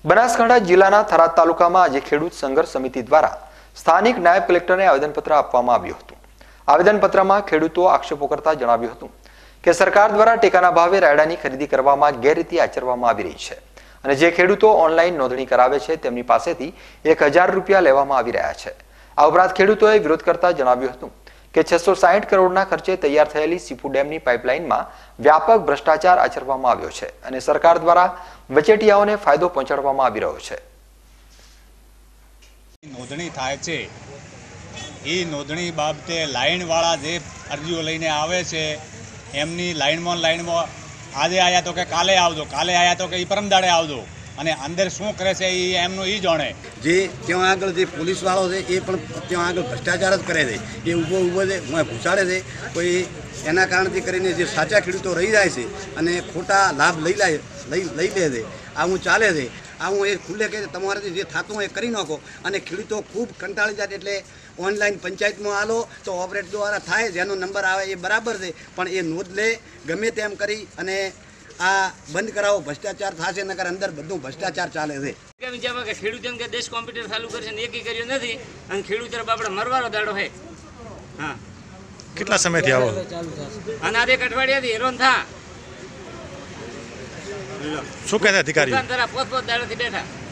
બનાસકાંઠા જિલ્લાના થરાદ તાલુકામાં આજે ખેડૂત સંઘર્ષ સમિતિ દ્વારા સ્થાનિક નાયબ કલેક્ટરને આવેદનપત્ર આપવામાં આવ્યું હતું। આવેદનપત્રમાં ખેડૂતો આક્ષેપો કરતા જણાવ્યું હતું કે સરકાર દ્વારા ટેકાના ભાવે રાયડાની ખરીદી કરવામાં ગેરરીતિ આચરવામાં આવી રહી છે અને જે ખેડૂતો ઓનલાઈન નોંધણી કરાવે છે તેમની પાસેથી 1000 રૂપિયા લેવામાં આવી રહ્યા છે। આ ઉપરાંત ખેડૂતોએ વિરોધ કરતા જણાવ્યું હતું કે 660 કરોડના ખર્ચે તૈયાર થયેલી સીપુ ડેમની પાઇપલાઇનમાં વ્યાપક ભ્રષ્ટાચાર આચરવામાં આવ્યો છે અને સરકાર દ્વારા વચેટિયાઓને ફાયદો પહોંચાડવામાં આવી રહ્યો છે। નોંધણી થાય છે એ નોંધણી બાબતે લાઈનવાળા જે અરજીઓ લઈને આવે છે એમની લાઈનમાં આજે આવ્યા તો કે કાલે આવજો, કાલે આવ્યા તો કે એ પરમદાડે આવજો અને અંદર શું કરે છે એ એમનું એ જાણે। જે ત્યાં આગળ જે પોલીસવાળો છે એ પણ ત્યાં આગળ ભ્રષ્ટાચાર જ કરે છે, એ ઊભો છે ઘૂસાડે છે કોઈ એના કારણથી કરીને જે સાચા ખેડૂતો રહી જાય છે અને ખોટા લાભ લઈ લે છે। આવું ચાલે છે, આવું એ ખુલ્લે કે તમારાથી જે થતું હોય એ કરી નાખો અને ખેડૂતો ખૂબ કંટાળી જાય એટલે ઓનલાઈન પંચાયતમાં આલો તો ઓપરેટ દ્વારા થાય, જેનો નંબર આવે એ બરાબર છે પણ એ નોંધ લે ગમે તેમ કરી અને આ બંધ કરાવો, ભ્રષ્ટાચાર થશે નકર અંદર બધું ભ્રષ્ટાચાર ચાલે છે। ખેડૂત એમ કે દેશ કોમ્પ્યુટર ચાલુ કરશે ને એકી કર્યું નથી અને ખેડૂત તરફ આપણે મરવાનો દાડો છે। હા, કેટલા સમયથી આવો અને આ 1 અઠવાડિયાથી હેરાન થા શું કહે છે અધિકારીઓ? પોત દાડોથી બેઠા।